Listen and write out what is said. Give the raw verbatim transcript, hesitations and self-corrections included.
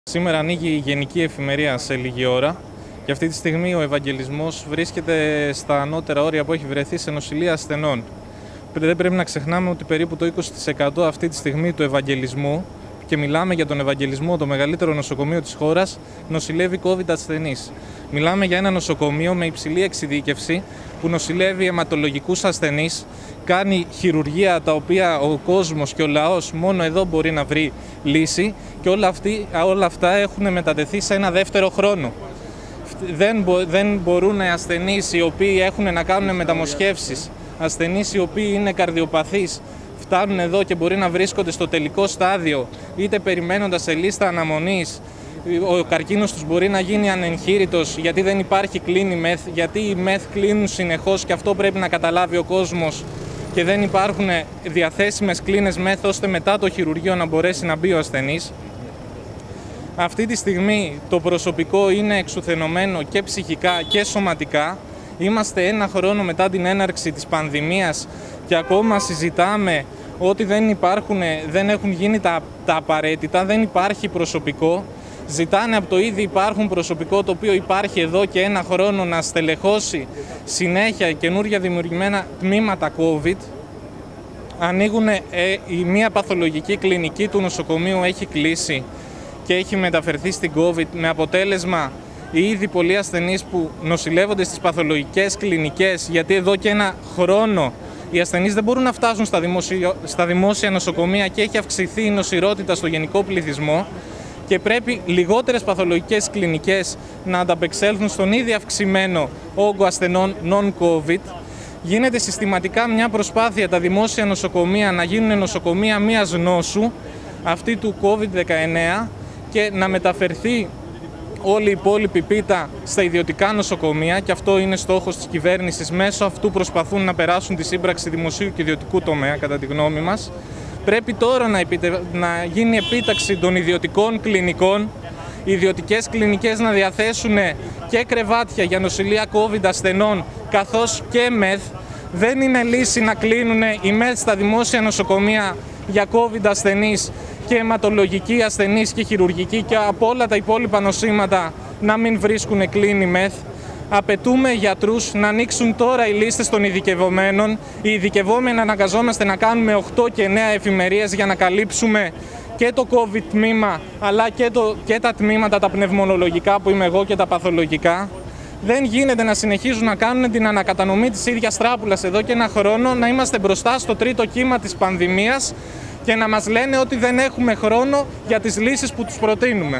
Σήμερα ανοίγει η Γενική Εφημερία σε λίγη ώρα και αυτή τη στιγμή ο Ευαγγελισμός βρίσκεται στα ανώτερα όρια που έχει βρεθεί σε νοσηλεία ασθενών. Δεν πρέπει να ξεχνάμε ότι περίπου το είκοσι τοις εκατό αυτή τη στιγμή του Ευαγγελισμού, και μιλάμε για τον Ευαγγελισμό, το μεγαλύτερο νοσοκομείο της χώρας, νοσηλεύει COVID ασθενείς. Μιλάμε για ένα νοσοκομείο με υψηλή εξειδίκευση που νοσηλεύει αιματολογικούς ασθενείς, κάνει χειρουργία τα οποία ο κόσμος και ο λαός μόνο εδώ μπορεί να βρει λύση, και όλα, αυτοί, όλα αυτά έχουν μετατεθεί σε ένα δεύτερο χρόνο. Δεν, μπο, δεν μπορούν ασθενείς οι οποίοι έχουν να κάνουν μεταμοσχεύσεις, ασθενείς οι οποίοι είναι καρδιοπαθείς, φτάνουν εδώ και μπορεί να βρίσκονται στο τελικό στάδιο, είτε περιμένοντας σε λίστα αναμονής. Ο καρκίνος τους μπορεί να γίνει ανεγχείρητος γιατί δεν υπάρχει κλίνη μεθ, γιατί οι μεθ κλείνουν συνεχώς και αυτό πρέπει να καταλάβει ο κόσμος, και δεν υπάρχουν διαθέσιμες κλίνες μεθ ώστε μετά το χειρουργείο να μπορέσει να μπει ο ασθενής. Αυτή τη στιγμή το προσωπικό είναι εξουθενωμένο και ψυχικά και σωματικά. Είμαστε ένα χρόνο μετά την έναρξη της πανδημίας και ακόμα συζητάμε ότι δεν υπάρχουν, δεν έχουν γίνει τα, τα απαραίτητα, δεν υπάρχει προσωπικό. Ζητάνε από το ήδη υπάρχουν προσωπικό, το οποίο υπάρχει εδώ και ένα χρόνο, να στελεχώσει συνέχεια καινούργια δημιουργημένα τμήματα COVID. Ανοίγουν, ε, η μία παθολογική κλινική του νοσοκομείου έχει κλείσει και έχει μεταφερθεί στην COVID, με αποτέλεσμα οι ήδη πολλοί ασθενείς που νοσηλεύονται στις παθολογικές κλινικές, γιατί εδώ και ένα χρόνο οι ασθενείς δεν μπορούν να φτάσουν στα, δημοσιο... στα δημόσια νοσοκομεία και έχει αυξηθεί η νοσηρότητα στο γενικό πληθυσμό, και πρέπει λιγότερες παθολογικές κλινικές να ανταπεξέλθουν στον ήδη αυξημένο όγκο ασθενών non-COVID. Γίνεται συστηματικά μια προσπάθεια τα δημόσια νοσοκομεία να γίνουν νοσοκομεία μίας νόσου, αυτή του COVID δεκαεννέα, και να μεταφερθεί όλη η υπόλοιπη πίτα στα ιδιωτικά νοσοκομεία, και αυτό είναι στόχος της κυβέρνησης. Μέσω αυτού προσπαθούν να περάσουν τη σύμπραξη δημοσίου και ιδιωτικού τομέα, κατά τη γνώμη μας. Πρέπει τώρα να, επιτε... να γίνει επίταξη των ιδιωτικών κλινικών, οι ιδιωτικές κλινικές να διαθέσουν και κρεβάτια για νοσηλεία COVID ασθενών, καθώς και μεθ. Δεν είναι λύση να κλείνουν οι μεθ στα δημόσια νοσοκομεία για COVID ασθενείς και αιματολογικοί ασθενείς και χειρουργικοί, και από όλα τα υπόλοιπα νοσήματα να μην βρίσκουν κλίνη μεθ. Απαιτούμε γιατρούς να ανοίξουν τώρα οι λίστες των ειδικευομένων. Οι ειδικευόμενοι αναγκαζόμαστε να κάνουμε οκτώ και εννέα εφημερίες για να καλύψουμε και το COVID τμήμα, αλλά και, το, και τα τμήματα τα πνευμονολογικά που είμαι εγώ και τα παθολογικά. Δεν γίνεται να συνεχίζουν να κάνουν την ανακατανομή της ίδιας τράπουλας εδώ και ένα χρόνο, να είμαστε μπροστά στο τρίτο κύμα της πανδημίας και να μας λένε ότι δεν έχουμε χρόνο για τις λύσεις που τους προτείνουμε.